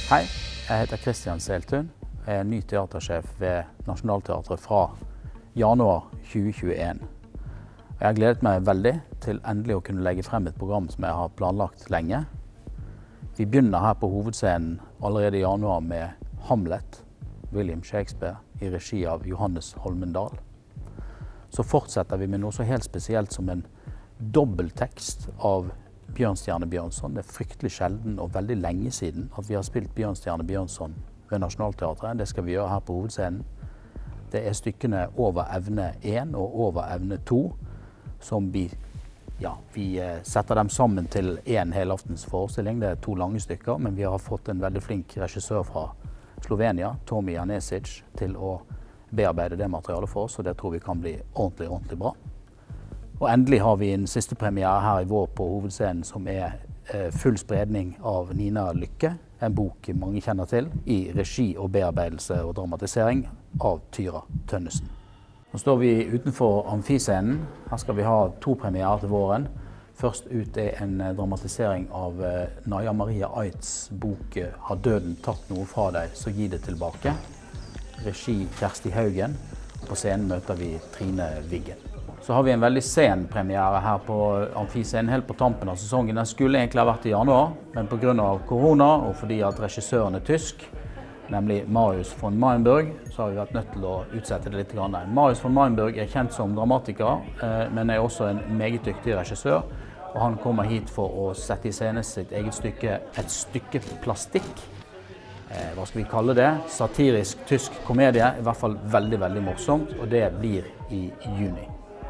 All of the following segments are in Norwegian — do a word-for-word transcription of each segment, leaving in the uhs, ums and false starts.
Hei, jeg heter Kristian Seltun. Jeg er ny teatersjef ved Nationaltheatret fra januar tjue tjueen. Jeg har gledet meg veldig til endelig å kunne legge frem et program som jeg har planlagt lenge. Vi begynner her på hovedscenen allerede i januar med Hamlet, William Shakespeare, i regi av Johannes Holmendal. Så fortsetter vi med noe så helt spesielt som en dobbelttekst av Bjørnstjerne Bjørnson. Det er fryktelig sjelden og veldig lenge siden at vi har spilt Bjørnstjerne Bjørnson ved Nationaltheatret. Det skal vi gjøre her på hovedscenen. Det er stykkene Over evne én og Over evne to, som vi, ja, vi setter dem sammen til en helaftens forestilling. Det er to lange stykker, men vi har fått en veldig flink regissør fra Slovenia, Tomi Janesic, til å bearbeide det materialet for oss, og det tror vi kan bli ordentlig, ordentlig bra. Og endelig har vi en siste premiere her i vår på hovedscenen som er full spredning av Nina Lykke, en bok mange kjenner til, i regi og bearbeidelse og dramatisering av Tyra Tønnesen. Nå står vi utenfor amfiscenen. Her skal vi ha to premierer til våren. Først ut er en dramatisering av Naja Maria Aidts bok Har døden tatt noe fra deg, så gi det tilbake. Regi Kjersti Haugen. På scenen møter vi Trine Wiggen. Så har vi en veldig sen premiere her på amfiscenen helt på tampen av sesongen. Den skulle egentlig ha vært i januar, men på grunn av korona og fordi at regissøren er tysk, nemlig Marius von Meinberg, så har vi vært nødt til å utsette det litt. Marius von Meinberg er kjent som dramatiker, men er også en meget dyktig regissør. Og han kommer hit for å sette i scene sitt eget stykke, et stykke plastikk. Hva skal vi kalle det? Satirisk tysk komedie, i hvert fall veldig, veldig morsomt, og det blir i juni.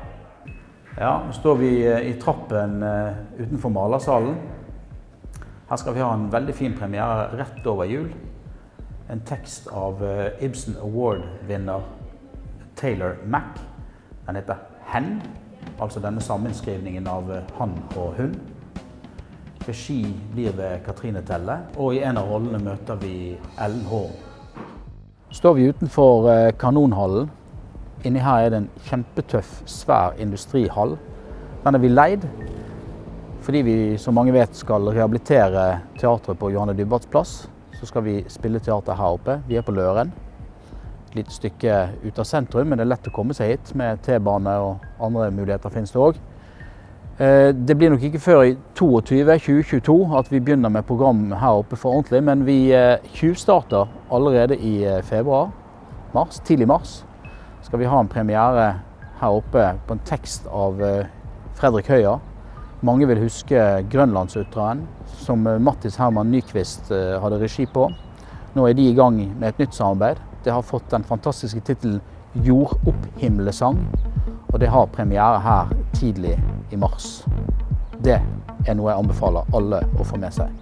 Ja, nå står vi i trappen utenfor malersalen. Her skal vi ha en veldig fin premiere rett over jul. En tekst av Ibsen Award-vinner Taylor Mack. Den heter Hen, altså denne sammenskrivningen av han og hun. Regi blir ved Katrine Telle, og i en av rollene møter vi Ellen Horn. Står vi utenfor Kanonhallen. Inni her er det en kjempetøff, svær industrihall. Den er vi leid, fordi vi, som mange vet, skal rehabilitere teatret på Johanne Dybwats plass. Så skal vi spille teater her oppe. Vi er på Løren. Et lite stykke ut av sentrum, men det er lett å komme seg hit med T-bane og andre muligheter finnes det også. Det blir nok ikke før i tjue tjueto at vi begynner med program her oppe for ordentlig, men vi tjuvstarter allerede i februar, mars, tidlig mars. Skal vi ha en premiere her oppe på en tekst av Fredrik Høyer. Mange vil huske Grønlandsutteren, som Mattis Herman Nyqvist hadde regi på. Nå er de i gang med et nytt samarbeid. Det har fått den fantastiske titelen Jordopphimlesang, og det har premiere her tidlig i mars. Det er noe jeg anbefaler alle å få med seg.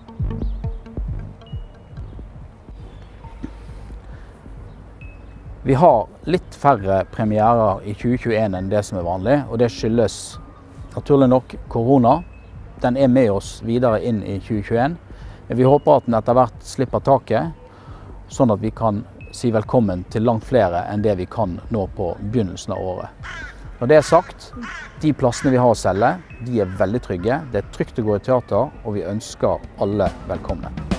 Vi har litt færre premierer i tjue tjueen enn det som er vanlig, og det skyldes naturlig nok korona. Den er med oss videre inn i tjue tjueen, men vi håper at den etter hvert slipper taket, sånn at vi kan si velkommen til langt flere enn det vi kan nå på begynnelsen av året. Når det er sagt, de plassene vi har å selge, de er veldig trygge. Det er trygt å gå i teater, og vi ønsker alle velkommen.